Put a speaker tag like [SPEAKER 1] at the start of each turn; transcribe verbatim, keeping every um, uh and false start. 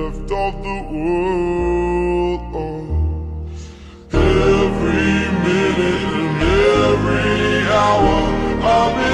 [SPEAKER 1] left of the world. Oh, every minute and every hour I've been